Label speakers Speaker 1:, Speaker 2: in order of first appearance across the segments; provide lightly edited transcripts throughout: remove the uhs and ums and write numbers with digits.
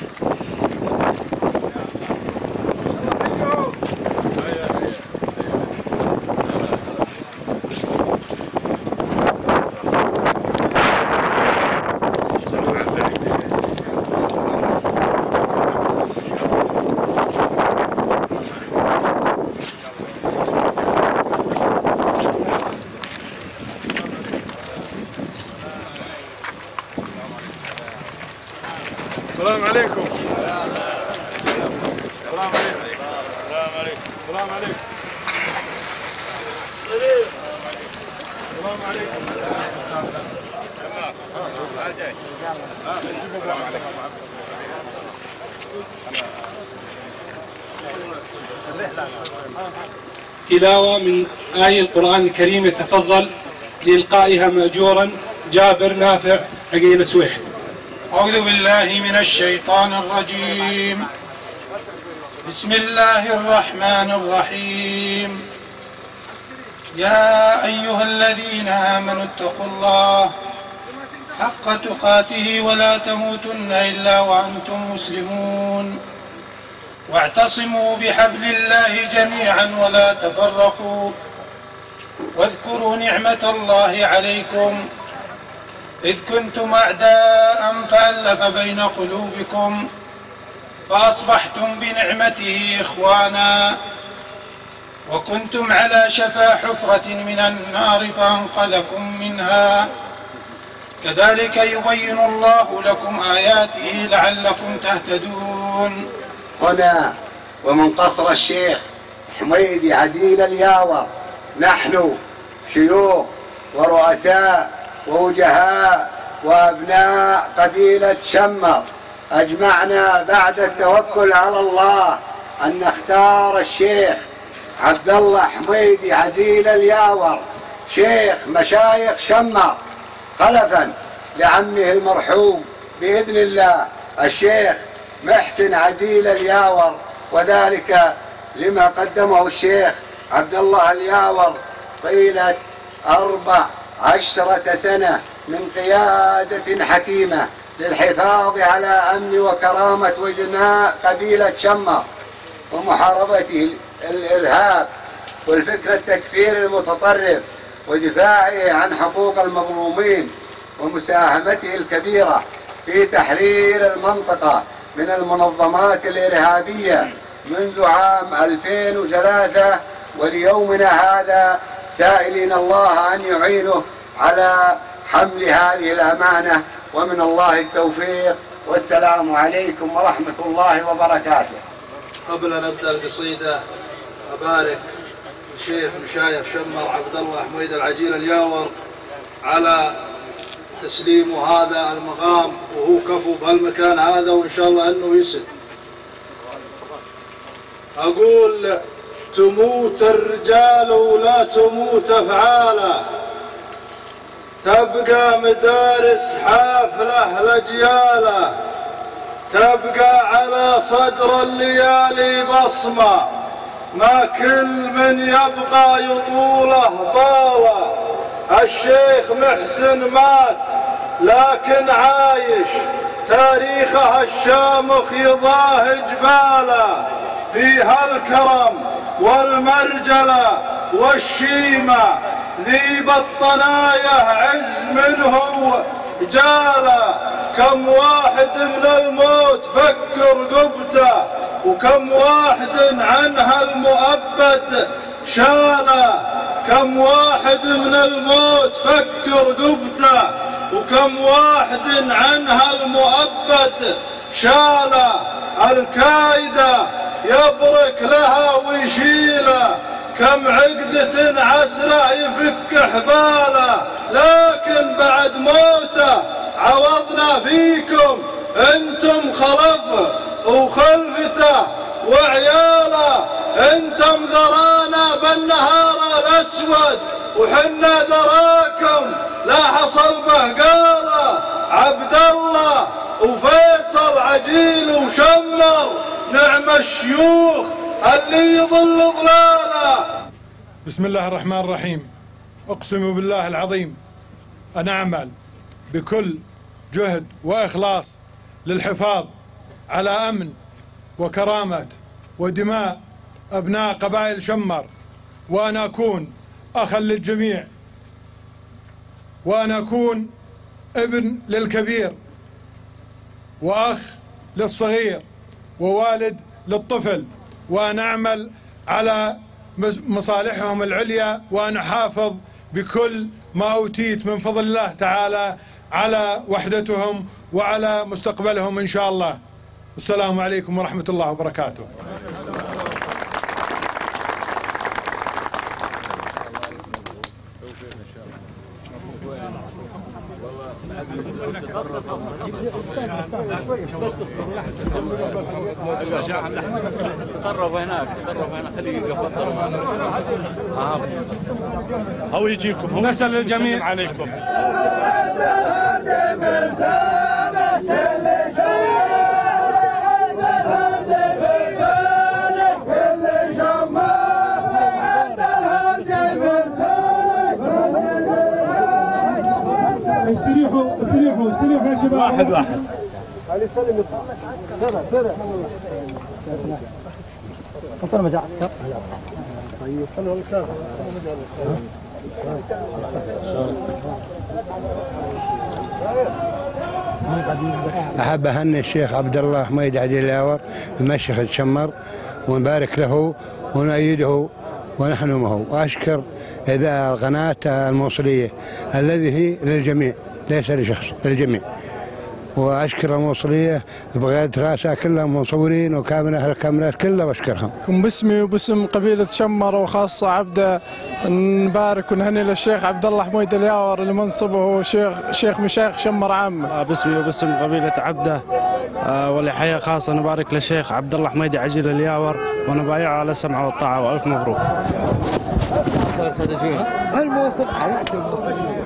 Speaker 1: السلام عليكم. السلام عليكم. السلام عليكم. السلام عليكم. السلام عليكم.
Speaker 2: تلاوة من آية القرآن الكريم، يتفضل لإلقائها مأجورا جابر نافع عقيل سويح.
Speaker 3: أعوذ بالله من الشيطان الرجيم. بسم الله الرحمن الرحيم. يا أيها الذين آمنوا اتقوا الله حق تقاته ولا تموتن إلا وأنتم مسلمون، واعتصموا بحبل الله جميعا ولا تفرقوا، واذكروا نعمة الله عليكم إذ كنتم أعداء فألف بين قلوبكم فأصبحتم بنعمته إخوانا، وكنتم على شفا حفرة من النار فأنقذكم منها، كذلك يبين الله لكم آياته لعلكم تهتدون.
Speaker 4: هنا ومن قصر الشيخ حميدي عزيل الياور، نحن شيوخ ورؤساء ووجهاء وأبناء قبيلة شمر أجمعنا بعد التوكل على الله أن نختار الشيخ عبد الله حميدي عزيل الياور شيخ مشايخ شمر خلفا لعمه المرحوم بإذن الله الشيخ محسن عزيل الياور، وذلك لما قدمه الشيخ عبد الله الياور طيلة 14 سنة من قيادة حكيمة للحفاظ على أمن وكرامة ودماء قبيلة شمر، ومحاربة الإرهاب والفكر التكفيري المتطرف، ودفاعه عن حقوق المظلومين، ومساهمته الكبيرة في تحرير المنطقة من المنظمات الإرهابية منذ عام 2003 وليومنا هذا، سائلين الله أن يعينه على حمل هذه الأمانة، ومن الله التوفيق، والسلام عليكم ورحمة الله وبركاته.
Speaker 5: قبل أن نبدأ القصيدة أبارك الشيخ مشايخ شمر عبد الله حميد العجيل الياور على تسليم هذا المقام، وهو كفو بهالمكان هذا، وإن شاء الله أنه يسد. أقول تموت الرجال ولا تموت أفعاله، تبقى مدارس حافلة لأجياله، تبقى على صدر الليالي بصمة، ما كل من يبقى يطوله طاله. الشيخ محسن مات لكن عايش، تاريخه الشامخ يضاه جباله، فيها الكرم والمرجلة والشيمة، ذي بطنايه عز منه جاله. كم واحد من الموت فكر قبته، وكم واحد عنها المؤبد شاله. كم واحد من الموت فكر قبته، وكم واحد عنها المؤبد شاله. الكايدة يبرك لها ويشيله، كم عقدة عسرة يفك حباله، لكن بعد موته عوضنا فيكم انتم خلفه وخلفته وعياله. انتم ذرانا بالنهار الاسود، وحنا ذراكم لا حصل به قاله. عبد الله وفيصل عجيل وشمر، نعم الشيوخ اللي يظل ظلاله.
Speaker 1: بسم الله الرحمن الرحيم. أقسم بالله العظيم أن أعمل بكل جهد وإخلاص للحفاظ على أمن وكرامة ودماء أبناء قبائل شمر، وأن أكون أخا للجميع، وأن أكون ابن للكبير وأخ للصغير ووالد للطفل، وأن أعمل على مصالحهم العليا، وأن أحافظ بكل ما أوتيت من فضل الله تعالى على وحدتهم وعلى مستقبلهم إن شاء الله. السلام عليكم ورحمة الله وبركاته.
Speaker 6: قرب هناك خليه يقف أو يجيكم.
Speaker 1: نسأل الجميع
Speaker 6: عليكم.
Speaker 1: استريحوا يا شباب.
Speaker 6: واحد
Speaker 7: علي سلم سرع قطر مجا عسكر. طيب خلوا الكلام.
Speaker 8: أحب أهني الشيخ عبد الله حميد عجيل الياور ممشيخ الشمر، ونبارك له ونؤيده ونحن معه، وأشكر إذا القناة الموصلية الذي هي للجميع ليس لشخص، للجميع. وأشكر الموصلية بقيادة راسها كلهم مصورين وكاميرا أهل الكاميرات كلها بشكرهم.
Speaker 7: باسمي وباسم قبيلة شمر وخاصة عبده نبارك ونهني للشيخ عبد الله حميد الياور لمنصبه شيخ مشايخ شمر عامة.
Speaker 9: باسمي وباسم قبيلة عبده ولحية خاصة نبارك للشيخ عبد الله حميد عجيل الياور ونبايعه على السمع والطاعة، وألف مبروك.
Speaker 8: الموصل حياة الموصلية.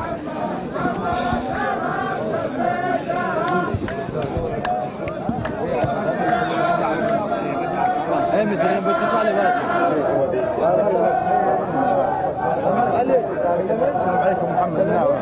Speaker 7: السلام عليكم محمد ناوي.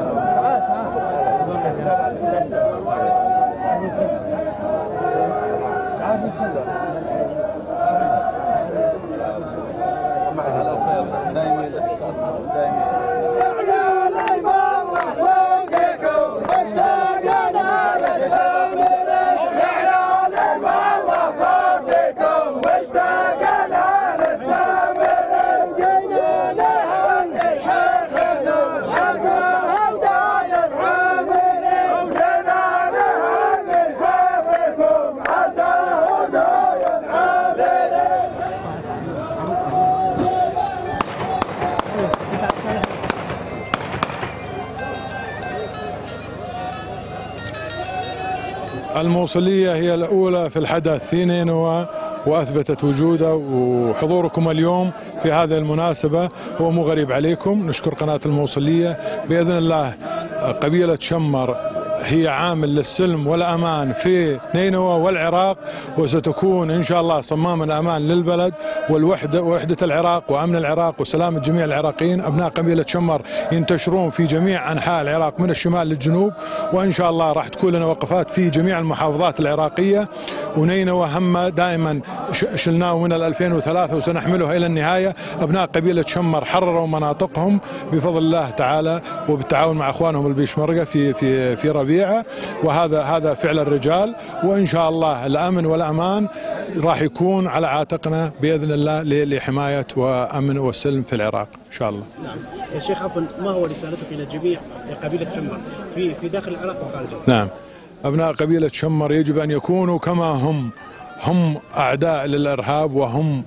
Speaker 1: الموصلية هي الأولى في الحدث في نينوى، وأثبتت وجوده، وحضوركم اليوم في هذه المناسبة هو مو غريب عليكم. نشكر قناة الموصلية. بإذن الله قبيلة شمر هي عامل للسلم والأمان في نينوى والعراق، وستكون إن شاء الله صماما أمان للبلد ووحدة العراق وأمن العراق وسلامة جميع العراقيين. أبناء قبيلة شمر ينتشرون في جميع أنحاء العراق من الشمال للجنوب، وإن شاء الله راح تكون لنا وقفات في جميع المحافظات العراقية. ونينوى هم دائما شلناه من 2003 وسنحمله إلى النهاية. أبناء قبيلة شمر حرروا مناطقهم بفضل الله تعالى وبالتعاون مع أخوانهم البيشمركة في ربيعة، وهذا فعل الرجال. وإن شاء الله الأمن والأمان راح يكون على عاتقنا بإذن الله لحماية وأمن والسلم في العراق إن شاء الله.
Speaker 10: نعم يا شيخ، عفوا ما هو رسالتك إلى جميع قبيلة شمر في داخل العراق وخارجه؟
Speaker 1: نعم، أبناء قبيلة شمر يجب أن يكونوا كما هم أعداء للإرهاب، وهم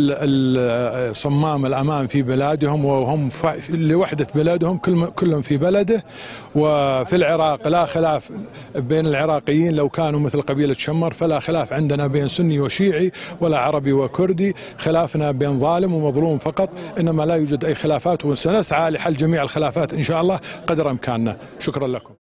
Speaker 1: صمام الأمان في بلادهم، وهم لوحدة بلادهم كلهم في بلده. وفي العراق لا خلاف بين العراقيين، لو كانوا مثل قبيلة شمر فلا خلاف عندنا بين سني وشيعي ولا عربي وكردي، خلافنا بين ظالم ومظلوم فقط، إنما لا يوجد أي خلافات، وسنسعى لحل جميع الخلافات إن شاء الله قدر إمكاننا. شكرا لكم.